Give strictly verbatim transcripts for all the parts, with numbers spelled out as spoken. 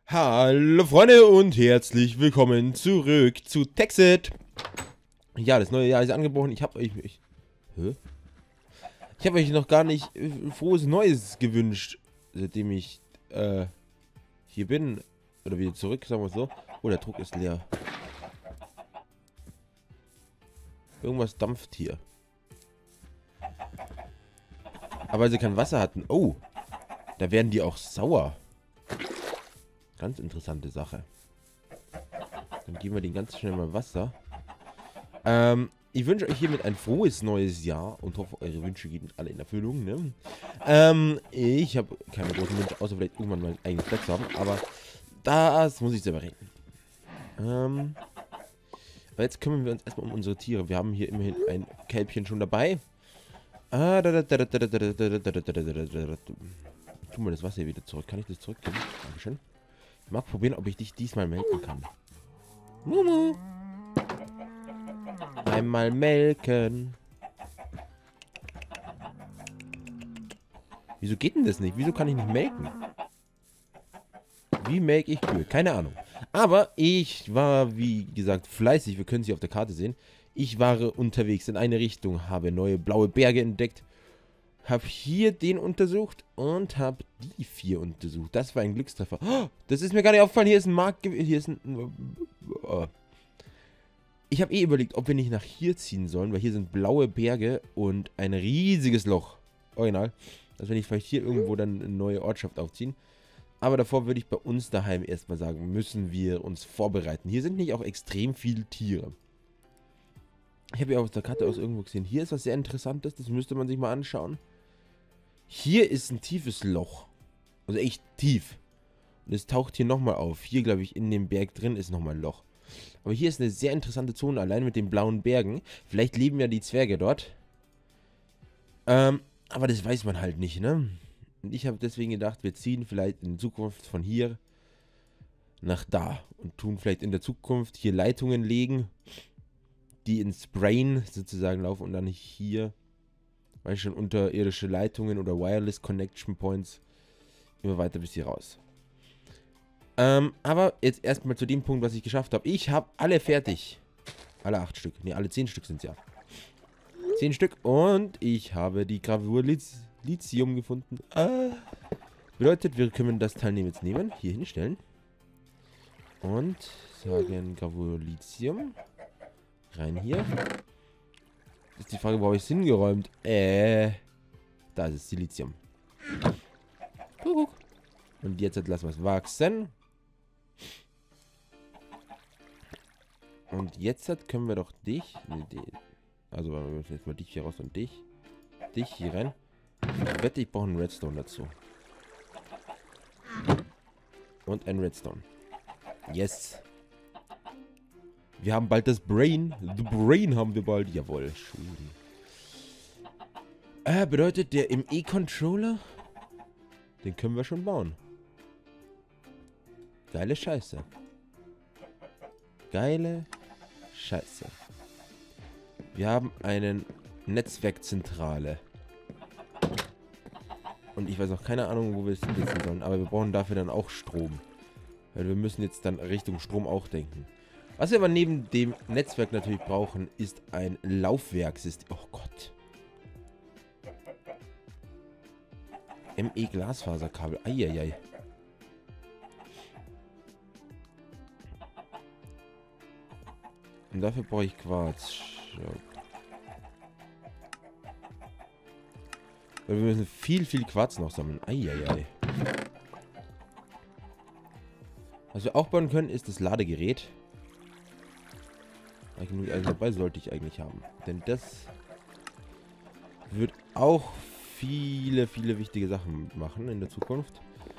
Hallo Freunde und herzlich willkommen zurück zu Texit. Ja, das neue Jahr ist angebrochen. Ich habe euch... Ich, hä? Ich habe euch noch gar nicht äh, frohes Neues gewünscht, seitdem ich äh, hier bin. Oder wieder zurück, sagen wir es so. Oh, der Druck ist leer. Irgendwas dampft hier. Aber weil sie kein Wasser hatten... Oh, da werden die auch sauer. Ganz interessante Sache. Dann geben wir den ganz schnell mal Wasser. Ähm, ich wünsche euch hiermit ein frohes neues Jahr und hoffe, eure Wünsche gehen alle in Erfüllung, ne? Ähm, ich habe keine großen Wünsche, außer vielleicht irgendwann mal ein eigenes Bett zu haben, aber das muss ich selber regeln. Ähm, aber jetzt kümmern wir uns erstmal um unsere Tiere. Wir haben hier immerhin ein Kälbchen schon dabei. Ah, da, da, da, da, da, da, da, da, da, da, da, da. Tun wir das Wasser hier wieder zurück. Kann ich das zurückgeben? Dankeschön. Ich mag probieren, ob ich dich diesmal melken kann. Mumu. Einmal melken. Wieso geht denn das nicht? Wieso kann ich nicht melken? Wie melke ich Kühe? Keine Ahnung. Aber ich war, wie gesagt, fleißig. Wir können es hier auf der Karte sehen. Ich war unterwegs in eine Richtung, habe neue blaue Berge entdeckt. Habe hier den untersucht und habe die vier untersucht. Das war ein Glückstreffer. Oh, das ist mir gar nicht aufgefallen. Hier ist ein Markt. Hier ist ein... Oh. Ich habe eh überlegt, ob wir nicht nach hier ziehen sollen, weil hier sind blaue Berge und ein riesiges Loch. Original. Also wenn ich vielleicht hier irgendwo dann eine neue Ortschaft aufziehen. Aber davor würde ich bei uns daheim erstmal sagen, müssen wir uns vorbereiten. Hier sind nicht auch extrem viele Tiere. Ich habe ja auf der Karte aus irgendwo gesehen. Hier ist was sehr Interessantes. Das müsste man sich mal anschauen. Hier ist ein tiefes Loch. Also echt tief. Und es taucht hier nochmal auf. Hier, glaube ich, in dem Berg drin ist nochmal ein Loch. Aber hier ist eine sehr interessante Zone, allein mit den blauen Bergen. Vielleicht leben ja die Zwerge dort. Ähm, aber das weiß man halt nicht, ne? Und ich habe deswegen gedacht, wir ziehen vielleicht in Zukunft von hier nach da. Und tun vielleicht in der Zukunft hier Leitungen legen, die ins Brain sozusagen laufen und dann hier... Weil schon unterirdische Leitungen oder Wireless Connection Points immer weiter bis hier raus. Ähm, aber jetzt erstmal zu dem Punkt, was ich geschafft habe. Ich habe alle fertig. Alle acht Stück. Ne, alle zehn Stück sind es ja. Zehn Stück. Und ich habe die Gravur Lithium gefunden. Ah. Bedeutet, wir können das Teilnehmen jetzt nehmen. Hier hinstellen. Und sagen Gravur Lithium. Rein hier. Ist die Frage, wo habe ich es hingeräumt? Äh. Da ist es, Silizium. Und jetzt lassen wir es wachsen. Und jetzt können wir doch dich. Nee, die, also wir müssen jetzt mal dich hier raus und dich. Dich hier rein. Ich wette, ich brauche einen Redstone dazu. Und einen Redstone. Yes. Wir haben bald das Brain. The Brain haben wir bald. Jawohl. Schön. Äh, bedeutet der M E-Controller? Den können wir schon bauen. Geile Scheiße. Geile Scheiße. Wir haben eine Netzwerkzentrale. Und ich weiß noch keine Ahnung, wo wir es hinsetzen sollen. Aber wir brauchen dafür dann auch Strom. Weil wir müssen jetzt dann Richtung Strom auch denken. Was wir aber neben dem Netzwerk natürlich brauchen, ist ein Laufwerksystem. Oh Gott. M E-Glasfaserkabel. Eieiei. Und dafür brauche ich Quarz. Weil wir müssen viel, viel Quarz noch sammeln. Eieiei. Was wir auch bauen können, ist das Ladegerät. Genug Eisen dabei sollte ich eigentlich haben. Denn das wird auch viele, viele wichtige Sachen machen in der Zukunft.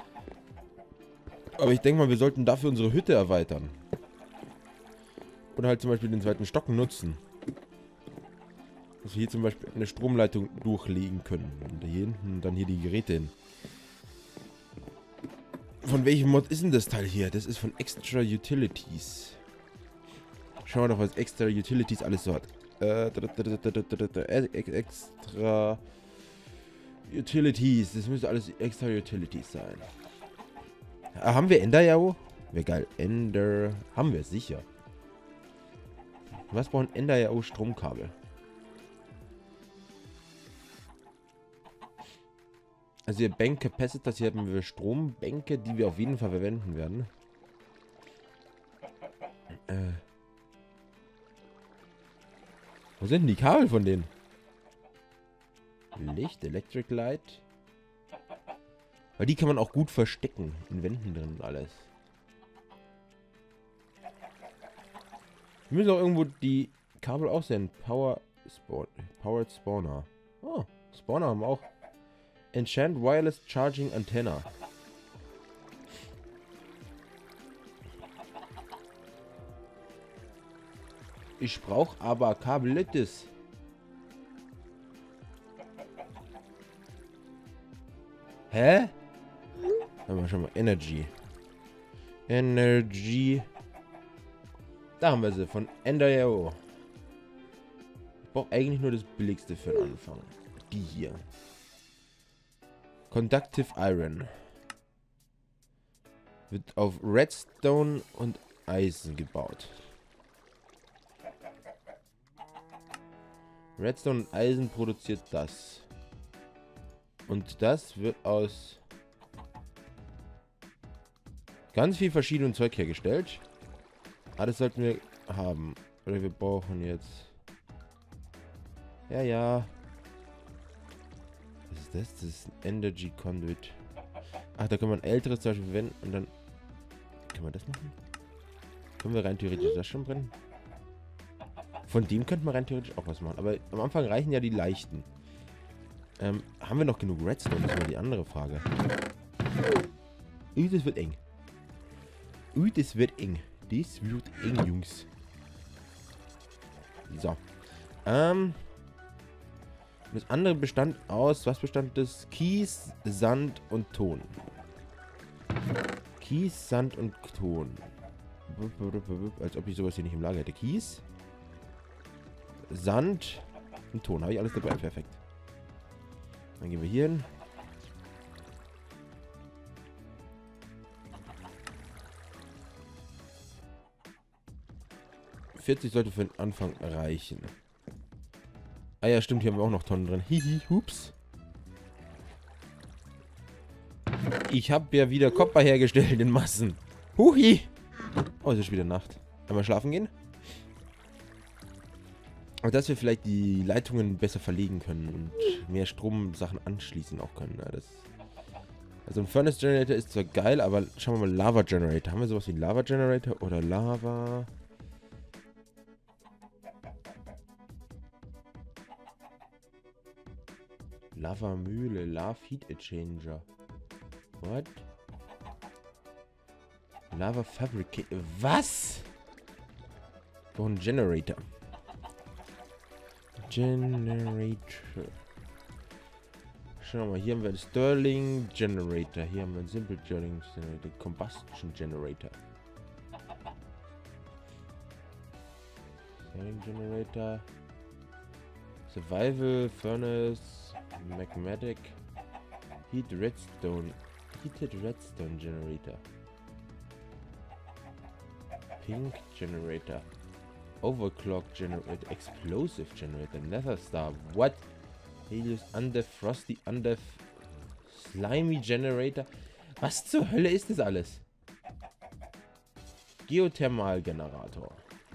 Aber ich denke mal, wir sollten dafür unsere Hütte erweitern. Oder halt zum Beispiel den zweiten Stock nutzen. Dass wir hier zum Beispiel eine Stromleitung durchlegen können. Und hier hinten dann hier die Geräte hin. Von welchem Mod ist denn das Teil hier? Das ist von Extra Utilities. Schauen wir doch, was Extra Utilities alles so hat. Äh, extra Utilities. Das müsste alles Extra Utilities sein. Ah, haben wir Ender, ja? Wäre geil. Ender. Haben wir sicher. Was brauchen Ender, ja? Stromkabel. Also hier Bank Capacitors, hier haben wir Strombänke, die wir auf jeden Fall verwenden werden. Äh. Wo sind denn die Kabel von denen? Licht, Electric Light. Weil die kann man auch gut verstecken. In Wänden drin und alles. Wir müssen auch irgendwo die Kabel aussehen. Power Spawn. Powered Spawner. Oh, Spawner haben wir auch. Enchant Wireless Charging Antenna. Ich brauche aber Kabelettes. Hä? Haben wir schon mal Energy. Energy. Da haben wir sie von Ender punkt i o. Ich brauche eigentlich nur das billigste für den Anfang. Die hier. Conductive Iron. Wird auf Redstone und Eisen gebaut. Redstone und Eisen produziert das. Und das wird aus ganz viel verschiedenem Zeug hergestellt. Alles sollten wir haben. Oder wir brauchen jetzt... Ja, ja. Was ist das? Das ist ein Energy Conduit. Ach, da kann man älteres zum Beispiel verwenden und dann... Kann man das machen? Können wir rein theoretisch das schon brennen? Von dem könnte man rein theoretisch auch was machen. Aber am Anfang reichen ja die leichten. Ähm, haben wir noch genug Redstone? Das ist mal die andere Frage. Ui, das wird eng. Ui, das wird eng. Das wird eng, Jungs. So. Ähm. Das andere bestand aus... Was bestand das? Kies, Sand und Ton. Kies, Sand und Ton. Als ob ich sowas hier nicht im Lager hätte. Kies, Sand und Ton. Habe ich alles dabei. Perfekt. Dann gehen wir hier hin. vierzig sollte für den Anfang reichen. Ah ja, stimmt, hier haben wir auch noch Tonnen drin. Hihi, hups. Ich habe ja wieder Copper hergestellt in Massen. Huhi. Oh, es ist wieder Nacht. Einmal schlafen gehen. Aber dass wir vielleicht die Leitungen besser verlegen können und mehr Stromsachen anschließen auch können. Ja, das also ein Furnace Generator ist zwar geil, aber schauen wir mal, Lava Generator. Haben wir sowas wie ein Lava Generator oder Lava? Lava Mühle, Lava Heat Exchanger. What? Lava Fabricator. Was? Doch ein Generator. Generator. Schau mal, hier haben wir einen Stirling Generator. Hier haben wir einen Simple Stirling Generator. Combustion Generator. Stirling Generator. Survival Furnace. Magmatic. Heat Redstone. Heated Redstone Generator. Pink Generator. Overclock Generator. Explosive Generator. Nether Star. What? Helios Under Frosty Under Slimy Generator. Was zur Hölle ist das alles? Geothermalgenerator.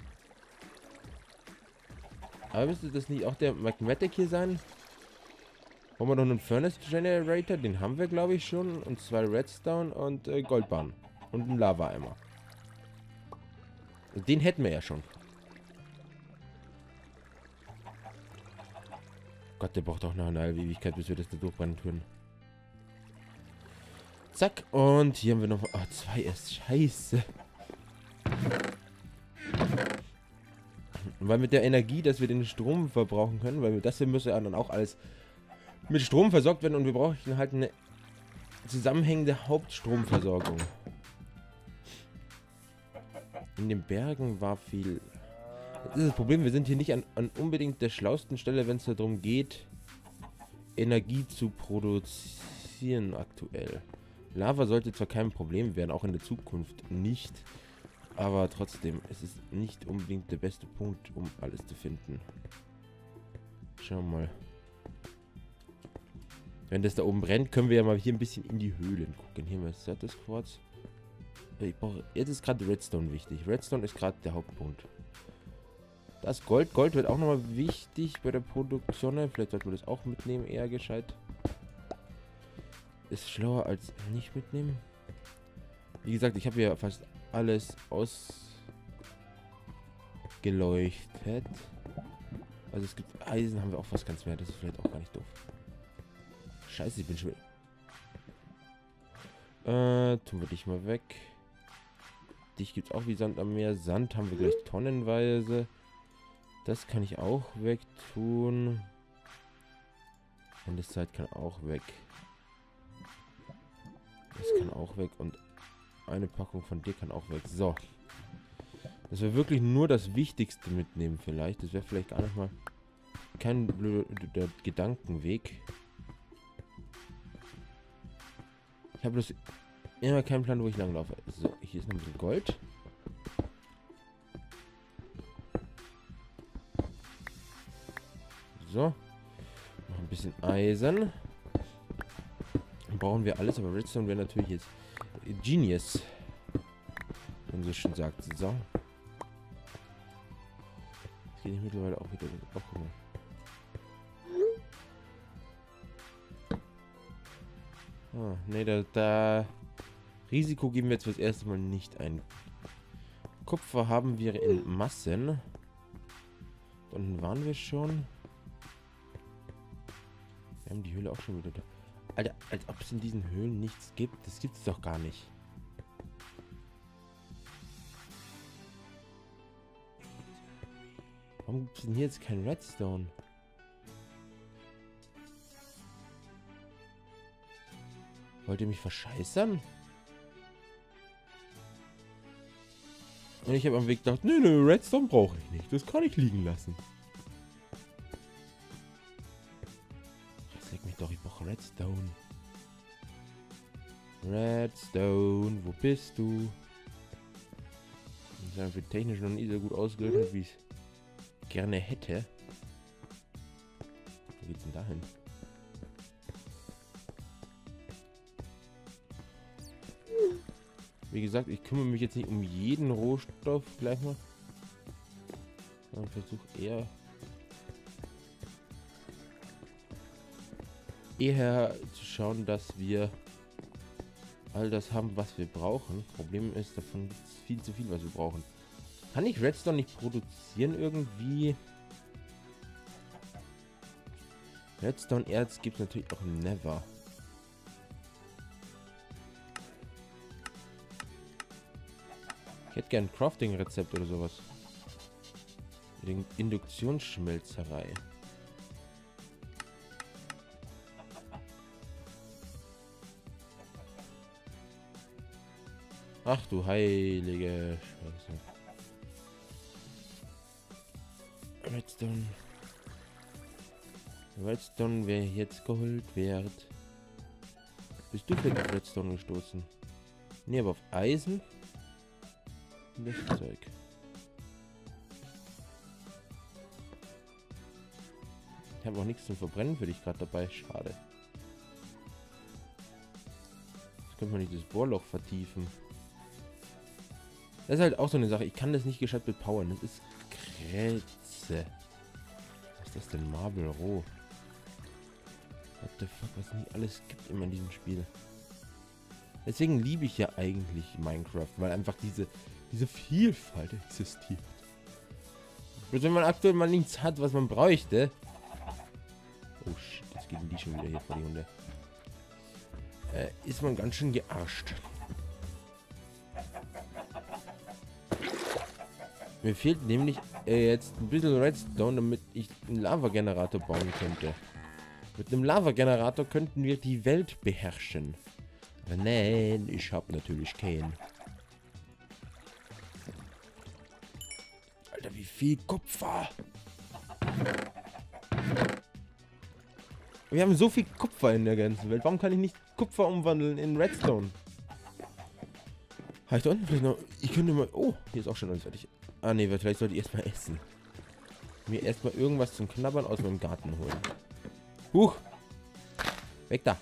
Aber müsste das nicht auch der Magmatic hier sein? Wollen wir noch einen Furnace Generator? Den haben wir, glaube ich, schon. Und zwei Redstone und äh, Goldbahn. Und einen Lava-Eimer. Den hätten wir ja schon. Gott, der braucht auch noch eine halbe Ewigkeit, bis wir das da durchbrennen können. Zack. Und hier haben wir noch... Oh, zwei erst. Scheiße. Weil mit der Energie, dass wir den Strom verbrauchen können, weil das hier müsste ja dann auch alles mit Strom versorgt werden und wir brauchen halt eine zusammenhängende Hauptstromversorgung. In den Bergen war viel... Das ist das Problem, wir sind hier nicht an, an unbedingt der schlausten Stelle, wenn es darum geht, Energie zu produzieren aktuell. Lava sollte zwar kein Problem werden, auch in der Zukunft nicht. Aber trotzdem, es ist nicht unbedingt der beste Punkt, um alles zu finden. Schauen wir mal. Wenn das da oben brennt, können wir ja mal hier ein bisschen in die Höhlen gucken. Hier mal das Quarz. Ich brauche, jetzt ist gerade Redstone wichtig. Redstone ist gerade der Hauptpunkt. Das Gold. Gold wird auch nochmal wichtig bei der Produktion. Vielleicht sollten wir das auch mitnehmen, eher gescheit. Ist schlauer als nicht mitnehmen. Wie gesagt, ich habe ja fast alles ausgeleuchtet. Also es gibt Eisen, haben wir auch fast ganz mehr. Das ist vielleicht auch gar nicht doof. Scheiße, ich bin schon... Äh, tun wir dich mal weg. Dich gibt es auch wie Sand am Meer. Sand haben wir gleich tonnenweise. Das kann ich auch wegtun. Landeszeit kann auch weg. Das kann auch weg. Und eine Packung von dir kann auch weg. So. Dass wir wirklich nur das Wichtigste mitnehmen vielleicht. Das wäre vielleicht gar nicht mal kein blöder Gedankenweg. Ich habe bloß immer keinen Plan, wo ich langlaufe. So, hier ist noch ein bisschen Gold. So. Noch ein bisschen Eisen. Dann brauchen wir alles, aber Redstone wäre natürlich jetzt Genius. Wenn so schön sagt. So. Das geht nicht mittlerweile auch wieder. Oh, guck mal. Ah, ne, da, da Risiko geben wir jetzt fürs erste Mal nicht ein. Kupfer haben wir in Massen. Dann waren wir schon. Wir haben die Höhle auch schon wieder da. Alter, als ob es in diesen Höhlen nichts gibt. Das gibt es doch gar nicht. Warum gibt es denn hier jetzt kein Redstone? Wollt ihr mich verscheißern? Und ich habe am Weg gedacht, nö, nö, Redstone brauche ich nicht. Das kann ich liegen lassen. Ach, leck mich doch, ich brauche Redstone. Redstone, wo bist du? Ich bin technisch noch nie so gut ausgebildet, wie ich es gerne hätte. Wo geht's denn dahin? Wie gesagt, ich kümmere mich jetzt nicht um jeden Rohstoff gleich mal. Ich versuche eher eher zu schauen, dass wir all das haben, was wir brauchen. Problem ist, davon gibt es viel zu viel, was wir brauchen. Kann ich Redstone nicht produzieren irgendwie? Redstone-Erz gibt es natürlich auch Never. Ich hätte gern ein Crafting-Rezept oder sowas. Induktionsschmelzerei. Ach du heilige Scheiße. Redstone. Redstone wäre jetzt Gold wert. Bist du vielleicht auf Redstone gestoßen? Nee, aber auf Eisen. Das Zeug. Ich habe auch nichts zum Verbrennen für dich gerade dabei. Schade. Jetzt könnte man nicht das Bohrloch vertiefen. Das ist halt auch so eine Sache. Ich kann das nicht gescheit bepowern. Das ist Krätze. Was ist das denn? Marble roh. What the fuck, was es nicht alles gibt immer in diesem Spiel. Deswegen liebe ich ja eigentlich Minecraft, weil einfach diese, diese Vielfalt existiert. Bloß wenn man aktuell mal nichts hat, was man bräuchte. Oh shit, jetzt gehen die schon wieder hier vor die Hunde. Äh, ist man ganz schön gearscht. Mir fehlt nämlich äh, jetzt ein bisschen Redstone, damit ich einen Lava-Generator bauen könnte. Mit einem Lava-Generator könnten wir die Welt beherrschen. Aber nein, ich habe natürlich keinen. Alter, wie viel Kupfer! Wir haben so viel Kupfer in der ganzen Welt. Warum kann ich nicht Kupfer umwandeln in Redstone. Habe ich da unten vielleicht noch... Ich könnte mal... Oh, hier ist auch schon alles fertig. Ah, nee, vielleicht sollte ich erstmal essen. Mir erstmal irgendwas zum Knabbern aus meinem Garten holen. Huch! Weg da!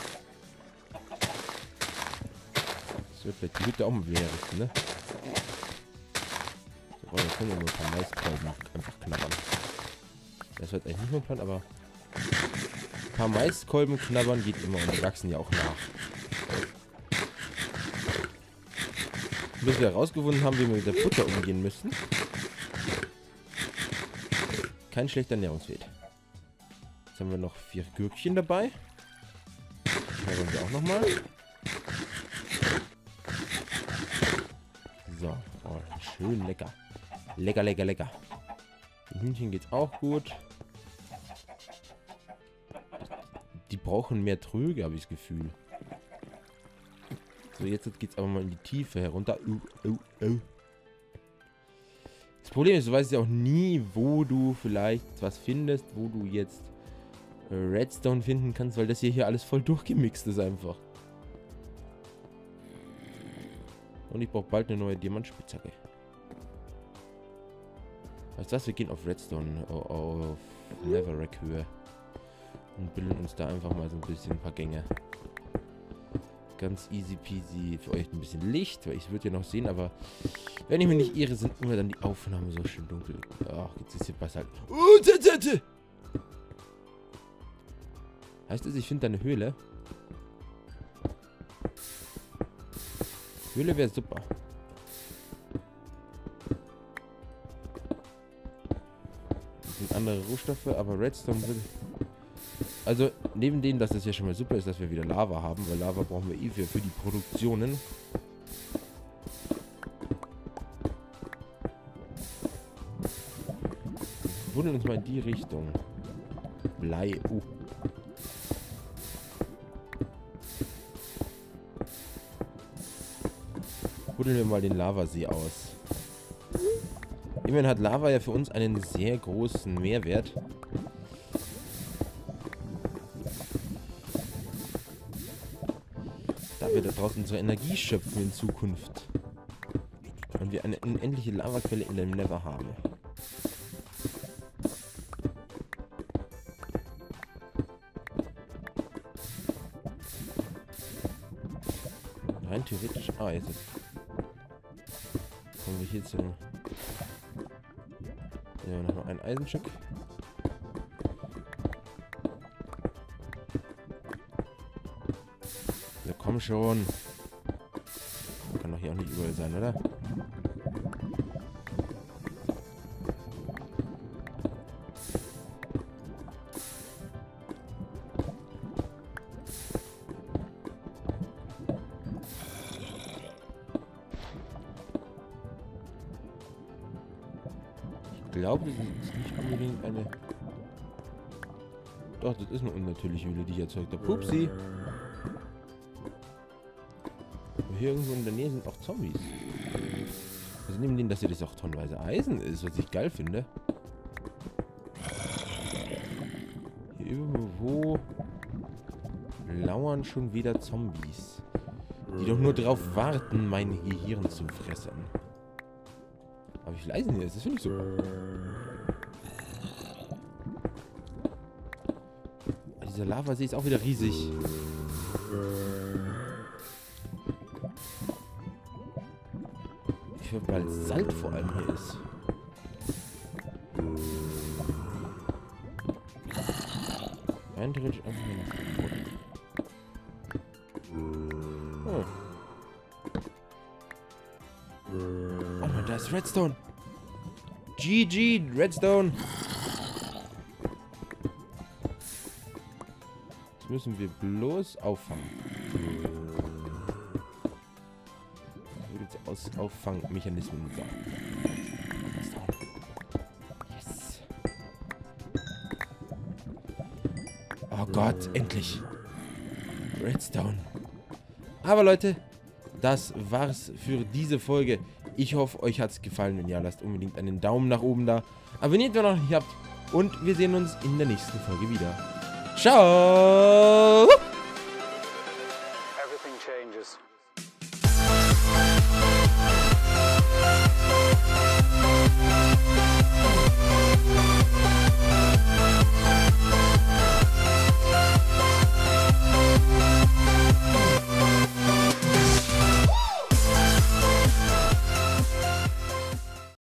Das wird vielleicht die Hütte auch mal wieder herrichten, ne? So, oh, jetzt können wir nur ein paar Maiskolben einfach knabbern. Das wird eigentlich nicht mein Plan, aber... Ein paar Maiskolben knabbern geht immer und die wachsen ja auch nach. Bis wir herausgefunden haben, wie wir mit der Butter umgehen müssen. Kein schlechter Ernährungswert. Jetzt haben wir noch vier Gürkchen dabei. Knabbern wir auch nochmal. So, oh, schön lecker. Lecker, lecker, lecker. Den Hühnchen geht's auch gut. Die brauchen mehr Tröge, habe ich das Gefühl. So, jetzt geht's aber mal in die Tiefe herunter. Uh, uh, uh. Das Problem ist, du weißt ja auch nie, wo du vielleicht was findest, wo du jetzt äh, Redstone finden kannst, weil das hier, hier alles voll durchgemixt ist einfach. Und ich brauche bald eine neue Diamantspitzhacke. Weißt du was, wir gehen auf Redstone, auf, auf Netherrack-Höhe. Und bilden uns da einfach mal so ein bisschen ein paar Gänge. Ganz easy peasy. Für euch ein bisschen Licht, weil ich würde ja noch sehen, aber wenn ich mich nicht irre, sind immer dann die Aufnahmen so schön dunkel. Ach, jetzt ist hier was halt. Oh, Zette! Heißt es, ich finde da eine Höhle? Höhle wäre super. Das sind andere Rohstoffe, aber Redstone würde... Also, neben dem, dass das ja schon mal super ist, dass wir wieder Lava haben, weil Lava brauchen wir eh für, für die Produktionen. Wir buddeln uns mal in die Richtung. Blei. Uh. Buddeln wir mal den Lavasee aus. Immerhin hat Lava ja für uns einen sehr großen Mehrwert. Da wir daraus unsere Energie schöpfen in Zukunft. Und wir eine unendliche Lavaquelle in dem Nether haben. Rein theoretisch... Ah, jetzt ist... Kommen wir hier zu... Ja, noch ein Eisenstück. Ja, komm schon. Kann doch hier auch nicht überall sein, oder? Ich glaube, das ist nicht unbedingt eine... Doch, das ist eine unnatürliche Höhle, die ich erzeugt habe. Pupsi! Aber hier irgendwo in der Nähe sind auch Zombies. Also neben denen, dass hier das auch tonnenweise Eisen ist, was ich geil finde. Hier irgendwo lauern schon wieder Zombies. Die doch nur darauf warten, mein Gehirn zu fressen. Aber wie viel Eisen hier ist, das finde ich super. Dieser Lavasee ist auch wieder riesig. Ich hoffe, weil Salz vor allem hier ist. Rein theoretisch einfach nur nach. Oh. Oh, da ist Redstone. G G, Redstone. Das müssen wir bloß auffangen. Aus Auffangmechanismen. So. Yes. Oh Gott, endlich. Redstone. Aber Leute, das war's für diese Folge. Ich hoffe, euch hat's gefallen. Wenn ja, lasst unbedingt einen Daumen nach oben da. Abonniert, wenn ihr noch nicht habt. Und wir sehen uns in der nächsten Folge wieder. Ciao!